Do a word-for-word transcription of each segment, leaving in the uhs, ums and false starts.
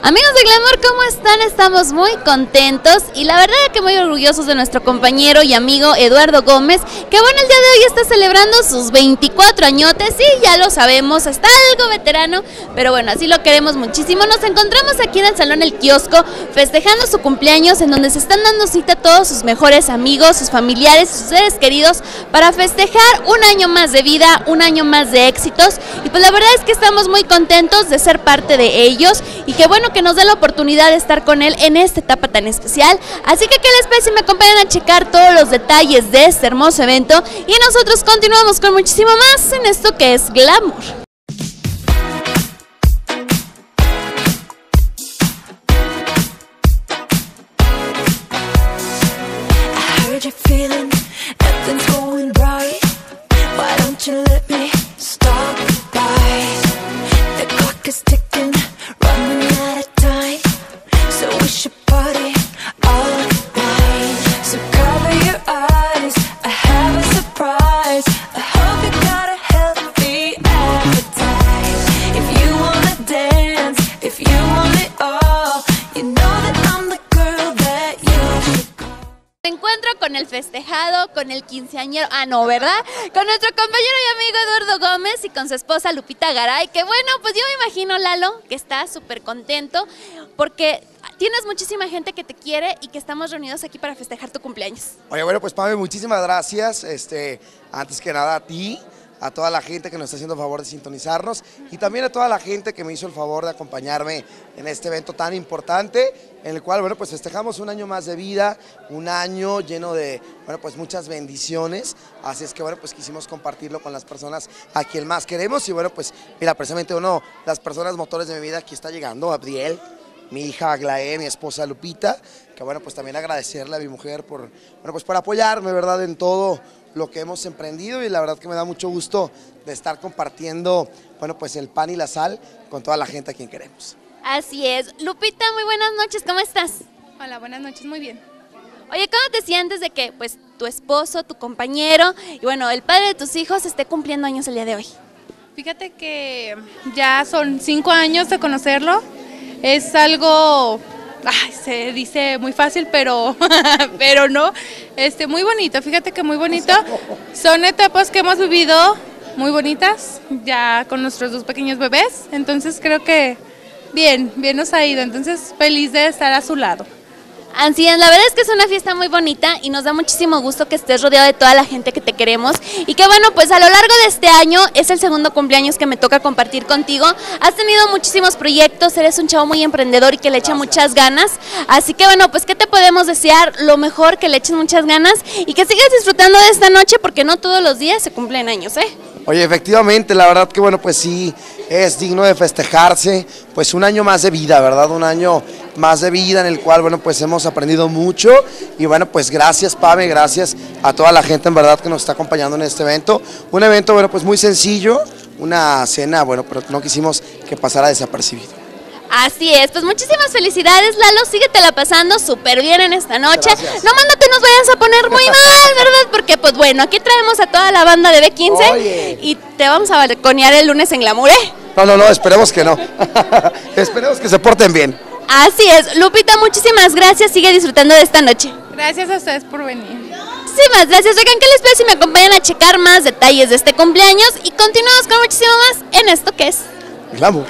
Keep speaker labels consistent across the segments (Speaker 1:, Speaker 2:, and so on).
Speaker 1: Amigos de Glamour, ¿cómo están? Estamos muy contentos y la verdad es que muy orgullosos de nuestro compañero y amigo Eduardo Gómez, que bueno, el día de hoy está celebrando sus veinticuatro añotes, sí, ya lo sabemos, está algo veterano, pero bueno, así lo queremos muchísimo. Nos encontramos aquí en el Salón El Kiosco, festejando su cumpleaños, en donde se están dando cita a todos sus mejores amigos, sus familiares, sus seres queridos, para festejar un año más de vida, un año más de éxitos, y pues la verdad es que estamos muy contentos de ser parte de ellos, y que bueno, que nos da la oportunidad de estar con él en esta etapa tan especial. Así que qué les parece si me acompañan a checar todos los detalles de este hermoso evento y nosotros continuamos con muchísimo más en esto que es Glamour. Con el festejado, con el quinceañero, ah no, ¿verdad? Con nuestro compañero y amigo Eduardo Gómez y con su esposa Lupita Garay, que bueno, pues yo me imagino, Lalo, que está súper contento porque tienes muchísima gente que te quiere y que estamos reunidos aquí para festejar tu cumpleaños.
Speaker 2: Oye, bueno, pues Pame, muchísimas gracias, este, antes que nada a ti, a toda la gente que nos está haciendo el favor de sintonizarnos y también a toda la gente que me hizo el favor de acompañarme en este evento tan importante, en el cual, bueno, pues festejamos un año más de vida, un año lleno de, bueno, pues muchas bendiciones, así es que, bueno, pues quisimos compartirlo con las personas a quien más queremos y, bueno, pues, mira, precisamente uno, las personas motores de mi vida, aquí está llegando, Abdiel, mi hija Aglaé, mi esposa Lupita, que, bueno, pues también agradecerle a mi mujer por, bueno, pues por apoyarme, ¿verdad?, en todo lo que hemos emprendido y la verdad que me da mucho gusto de estar compartiendo, bueno, pues el pan y la sal con toda la gente a quien queremos.
Speaker 1: Así es. Lupita, muy buenas noches, ¿cómo estás?
Speaker 3: Hola, buenas noches, muy bien.
Speaker 1: Oye, ¿cómo te sientes de que pues tu esposo, tu compañero y bueno, el padre de tus hijos esté cumpliendo años el día de hoy?
Speaker 3: Fíjate que ya son cinco años de conocerlo, es algo, ay, se dice muy fácil, pero, pero no, este, muy bonito, fíjate que muy bonito, son etapas que hemos vivido muy bonitas, ya con nuestros dos pequeños bebés, entonces creo que bien, bien nos ha ido, entonces feliz de estar a su lado.
Speaker 1: Así es, la verdad es que es una fiesta muy bonita y nos da muchísimo gusto que estés rodeado de toda la gente que te queremos y que bueno, pues a lo largo de este año es el segundo cumpleaños que me toca compartir contigo. Has tenido muchísimos proyectos, eres un chavo muy emprendedor y que le echa Gracias. muchas ganas, así que bueno, pues ¿qué te podemos desear? Lo mejor, que le eches muchas ganas y que sigas disfrutando de esta noche porque no todos los días se cumplen años, ¿eh?
Speaker 2: Oye, efectivamente, la verdad que bueno, pues sí, es digno de festejarse, pues un año más de vida, ¿verdad? Un año más de vida en el cual, bueno, pues hemos aprendido mucho y bueno, pues gracias, Pame, gracias a toda la gente en verdad que nos está acompañando en este evento. Un evento, bueno, pues muy sencillo, una cena, bueno, pero no quisimos que pasara desapercibido.
Speaker 1: Así es, pues muchísimas felicidades, Lalo, síguetela pasando súper bien en esta noche.
Speaker 2: Gracias.
Speaker 1: No, no te nos vayas a poner muy mal, ¿verdad? Porque pues bueno, aquí traemos a toda la banda de B quince Oye. y te vamos a balconear el lunes en Glamour, ¿eh?
Speaker 2: No, no, no, esperemos que no. Esperemos que se porten bien.
Speaker 1: Así es, Lupita, muchísimas gracias, sigue disfrutando de esta noche.
Speaker 3: Gracias a ustedes por venir.
Speaker 1: Muchísimas gracias, oigan, ¿qué les parece si me acompañan a checar más detalles de este cumpleaños? Y continuamos con muchísimo más en esto que es
Speaker 2: Glamour.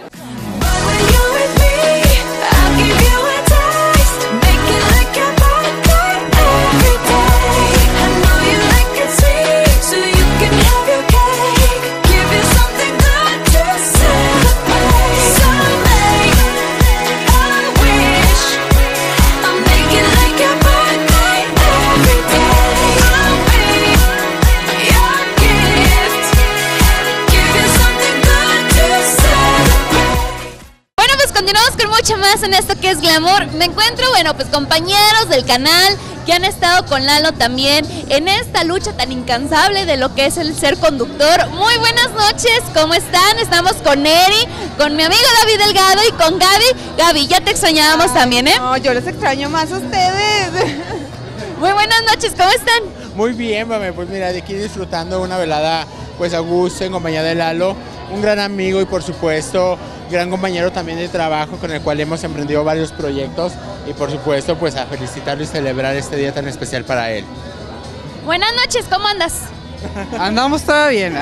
Speaker 1: Continuamos con mucho más en esto que es Glamour. Me encuentro, bueno, pues compañeros del canal que han estado con Lalo también en esta lucha tan incansable de lo que es el ser conductor. Muy buenas noches, ¿cómo están? Estamos con Eri, con mi amigo David Delgado y con Gaby. Gaby, ya te extrañábamos también, ¿eh?
Speaker 4: No, yo les extraño más a ustedes.
Speaker 1: Muy buenas noches, ¿cómo están?
Speaker 5: Muy bien, mami, pues mira, de aquí disfrutando una velada pues a gusto en compañía de Lalo, un gran amigo y por supuesto gran compañero también de trabajo con el cual hemos emprendido varios proyectos y por supuesto pues a felicitarlo y celebrar este día tan especial para él.
Speaker 1: Buenas noches, ¿cómo andas?
Speaker 6: Andamos todo bien.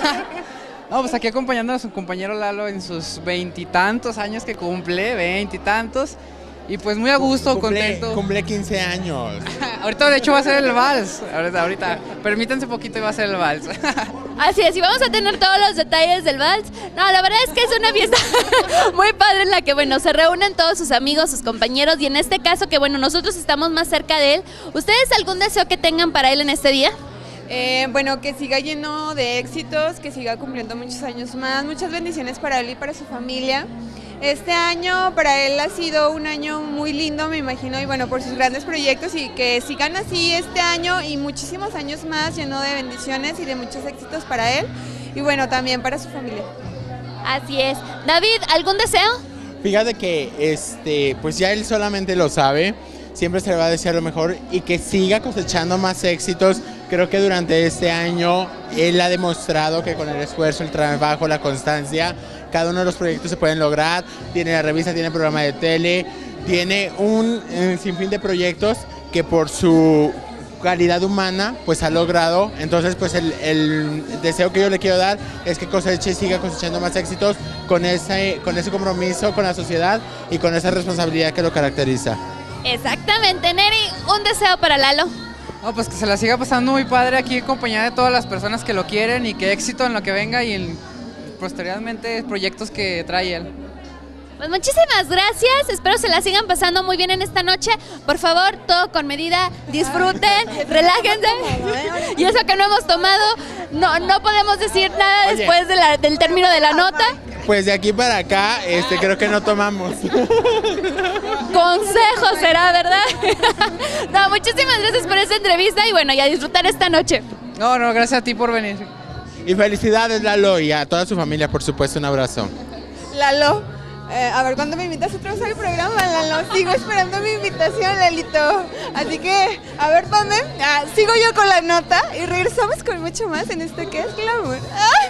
Speaker 6: No, pues aquí acompañando a su compañero Lalo en sus veintitantos años que cumple, veintitantos. Y pues muy a gusto,
Speaker 5: cumple,
Speaker 6: contento.
Speaker 5: Cumple quince años.
Speaker 6: Ahorita de hecho va a ser el vals. Ahorita, ahorita. Permítanse poquito y va a ser el vals.
Speaker 1: Así es, y vamos a tener todos los detalles del vals. No, la verdad es que es una fiesta muy padre en la que, bueno, se reúnen todos sus amigos, sus compañeros, y en este caso que, bueno, nosotros estamos más cerca de él. ¿Ustedes algún deseo que tengan para él en este día?
Speaker 4: Eh, bueno, que siga lleno de éxitos, que siga cumpliendo muchos años más, muchas bendiciones para él y para su familia. Este año para él ha sido un año muy lindo, me imagino, y bueno, por sus grandes proyectos, y que sigan así este año y muchísimos años más, lleno de bendiciones y de muchos éxitos para él, y bueno, también para su familia.
Speaker 1: Así es. David, ¿algún deseo?
Speaker 5: Fíjate que este, pues ya él solamente lo sabe, siempre se le va a desear lo mejor y que siga cosechando más éxitos. Creo que durante este año él ha demostrado que con el esfuerzo, el trabajo, la constancia, cada uno de los proyectos se pueden lograr. Tiene la revista, tiene el programa de tele, tiene un eh, sinfín de proyectos que por su calidad humana pues ha logrado. Entonces pues el, el deseo que yo le quiero dar es que coseche y siga cosechando más éxitos con ese, con ese compromiso con la sociedad y con esa responsabilidad que lo caracteriza.
Speaker 1: Exactamente. Neri, un deseo para Lalo.
Speaker 6: No, pues que se la siga pasando muy padre aquí acompañada de todas las personas que lo quieren y que éxito en lo que venga y en posteriormente proyectos que trae él.
Speaker 1: Pues muchísimas gracias, espero se la sigan pasando muy bien en esta noche. Por favor, todo con medida, disfruten, relájense. Y eso que no hemos tomado, no, no podemos decir nada. Oye, después de la, del término de la nota.
Speaker 5: Pues de aquí para acá, este, creo que no tomamos.
Speaker 1: Consejo será, ¿verdad? No, muchísimas gracias por esta entrevista y bueno, y a disfrutar esta noche.
Speaker 6: No, no, gracias a ti por venir.
Speaker 5: Y felicidades, Lalo, y a toda su familia, por supuesto, un abrazo.
Speaker 4: Lalo, eh, a ver, ¿cuándo me invitas otra vez al programa, Lalo? Sigo esperando mi invitación, Lalito. Así que, a ver, Pame, ah, sigo yo con la nota y regresamos con mucho más en esto que es Glamour. ¡Ay!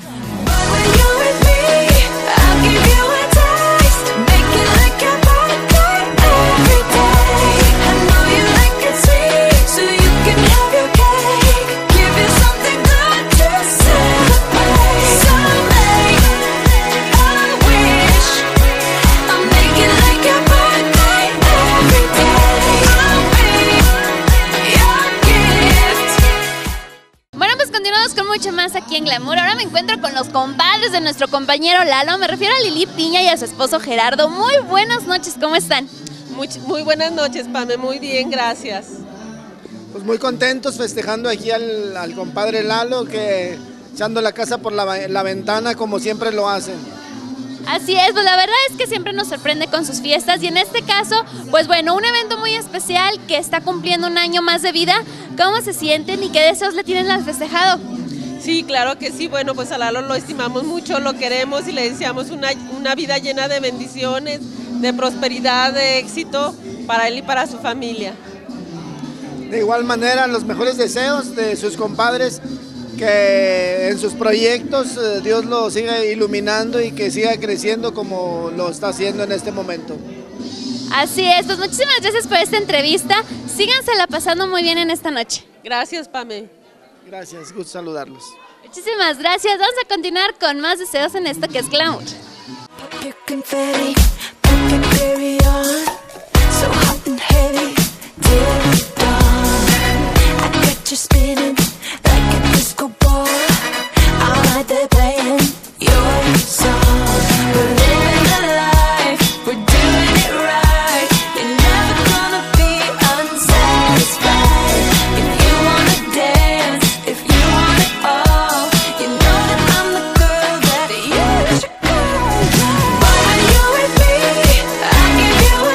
Speaker 1: Mucho más aquí en Glamour. Ahora me encuentro con los compadres de nuestro compañero Lalo. Me refiero a Lili Piña y a su esposo Gerardo. Muy buenas noches, ¿cómo están?
Speaker 7: Muy, muy buenas noches, Pame, muy bien, gracias.
Speaker 8: Pues muy contentos festejando aquí al, al compadre Lalo, que echando la casa por la, la ventana como siempre lo hacen.
Speaker 1: Así es, pues la verdad es que siempre nos sorprende con sus fiestas y en este caso, pues bueno, un evento muy especial que está cumpliendo un año más de vida. ¿Cómo se sienten y qué deseos le tienen al festejado?
Speaker 7: Sí, claro que sí, bueno, pues a Lalo lo estimamos mucho, lo queremos y le deseamos una, una vida llena de bendiciones, de prosperidad, de éxito para él y para su familia.
Speaker 8: De igual manera, los mejores deseos de sus compadres, que en sus proyectos eh, Dios lo siga iluminando y que siga creciendo como lo está haciendo en este momento.
Speaker 1: Así es, pues muchísimas gracias por esta entrevista, sígansela pasando muy bien en esta noche.
Speaker 7: Gracias, Pame.
Speaker 8: Gracias, gusto saludarlos.
Speaker 1: Muchísimas gracias, vamos a continuar con más deseos en esto que es Glamour.
Speaker 9: Give you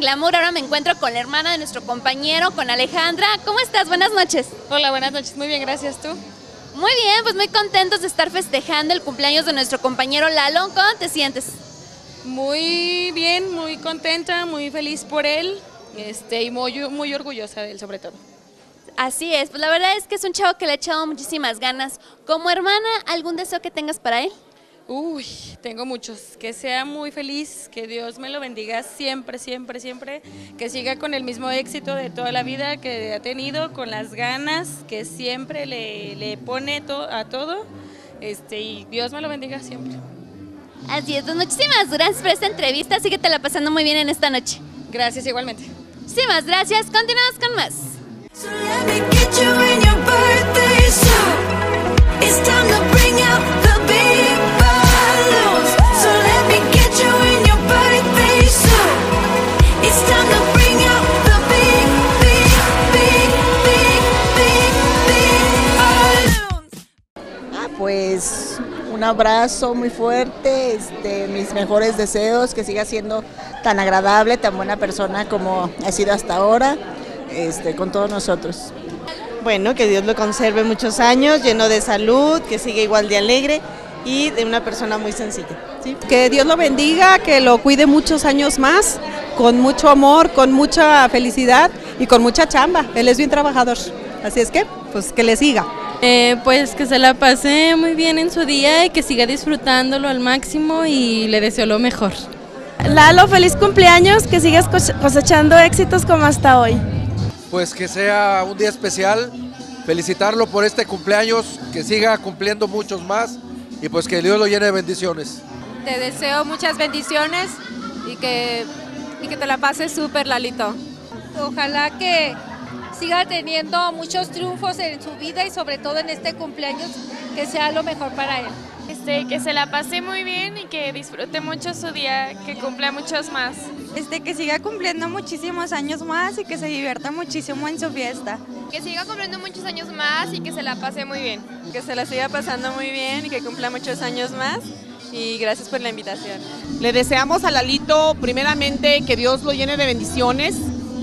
Speaker 1: Glamour. Ahora me encuentro con la hermana de nuestro compañero, con Alejandra. ¿Cómo estás? Buenas noches.
Speaker 9: Hola, buenas noches. Muy bien, gracias. ¿Tú?
Speaker 1: Muy bien, pues muy contentos de estar festejando el cumpleaños de nuestro compañero Lalo. ¿Cómo te sientes?
Speaker 9: Muy bien, muy contenta, muy feliz por él, este, y muy, muy orgullosa de él sobre todo.
Speaker 1: Así es, pues la verdad es que es un chavo que le ha echado muchísimas ganas. Como hermana, ¿algún deseo que tengas para él?
Speaker 9: Uy, tengo muchos. Que sea muy feliz, que Dios me lo bendiga siempre, siempre, siempre. Que siga con el mismo éxito de toda la vida que ha tenido, con las ganas que siempre le, le pone to, a todo. Este, y Dios me lo bendiga siempre.
Speaker 1: Así es, pues muchísimas gracias por esta entrevista. Síguetela pasando muy bien en esta noche.
Speaker 9: Gracias, igualmente.
Speaker 1: Muchísimas gracias. Continuamos con más.
Speaker 10: So let me get you in your birthday suit. It's time to bring out the big balloons. So let me get you in your birthday suit. It's time to bring out the big, big, big, big, big, big balloons.
Speaker 11: Ah, pues un abrazo muy fuerte, este, mis mejores deseos, que siga siendo tan agradable, tan buena persona como ha sido hasta ahora. Este, con todos nosotros.
Speaker 12: Bueno, que Dios lo conserve muchos años, lleno de salud, que siga igual de alegre y de una persona muy sencilla.
Speaker 13: ¿Sí? Que Dios lo bendiga, que lo cuide muchos años más, con mucho amor, con mucha felicidad y con mucha chamba. Él es bien trabajador, así es que, pues que le siga.
Speaker 14: Eh, pues que se la pase muy bien en su día y que siga disfrutándolo al máximo y le deseo lo mejor.
Speaker 15: Lalo, feliz cumpleaños, que sigas cosechando éxitos como hasta hoy.
Speaker 16: Pues que sea un día especial, felicitarlo por este cumpleaños, que siga cumpliendo muchos más y pues que Dios lo llene de bendiciones.
Speaker 17: Te deseo muchas bendiciones y que, y que te la pases súper, Lalito.
Speaker 18: Ojalá que siga teniendo muchos triunfos en su vida y sobre todo en este cumpleaños, que sea lo mejor para él.
Speaker 19: Este, que se la pase muy bien y que disfrute mucho su día, que cumpla muchos más.
Speaker 20: Este, que siga cumpliendo muchísimos años más y que se divierta muchísimo en su fiesta.
Speaker 19: Que siga cumpliendo muchos años más y que se la pase muy bien.
Speaker 12: Que se la siga pasando muy bien y que cumpla muchos años más. Y gracias por la invitación.
Speaker 21: Le deseamos a Lalito primeramente que Dios lo llene de bendiciones,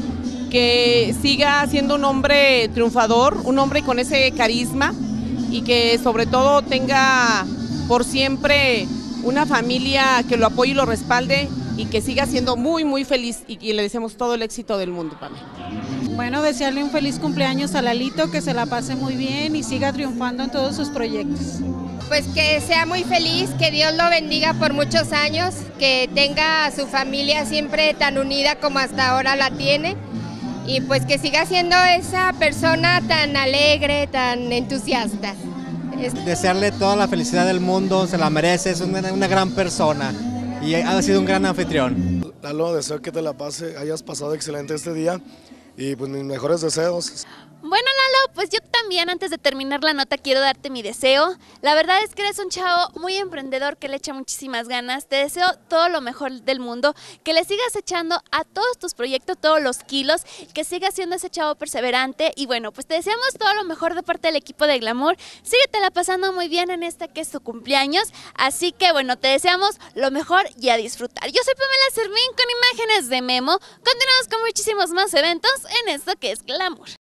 Speaker 21: que siga siendo un hombre triunfador, un hombre con ese carisma y que sobre todo tenga por siempre una familia que lo apoye y lo respalde y que siga siendo muy muy feliz y, y le deseamos todo el éxito del mundo, Pame.
Speaker 22: Bueno, desearle un feliz cumpleaños a Lalito, que se la pase muy bien y siga triunfando en todos sus proyectos.
Speaker 23: Pues que sea muy feliz, que Dios lo bendiga por muchos años, que tenga a su familia siempre tan unida como hasta ahora la tiene y pues que siga siendo esa persona tan alegre, tan entusiasta.
Speaker 24: Desearle toda la felicidad del mundo, se la merece, es una, una gran persona y ha sido un gran anfitrión.
Speaker 25: Lalo, deseo que te la pase, hayas pasado excelente este día y pues mis mejores deseos.
Speaker 1: Bueno, Lalo, pues yo también antes de terminar la nota quiero darte mi deseo. La verdad es que eres un chavo muy emprendedor que le echa muchísimas ganas. Te deseo todo lo mejor del mundo, que le sigas echando a todos tus proyectos todos los kilos, que sigas siendo ese chavo perseverante y bueno, pues te deseamos todo lo mejor de parte del equipo de Glamour. Síguetela pasando muy bien en esta que es tu cumpleaños, así que bueno, te deseamos lo mejor y a disfrutar. Yo soy Pamela Servín con imágenes de Memo. Continuamos con muchísimos más eventos en esto que es Glamour.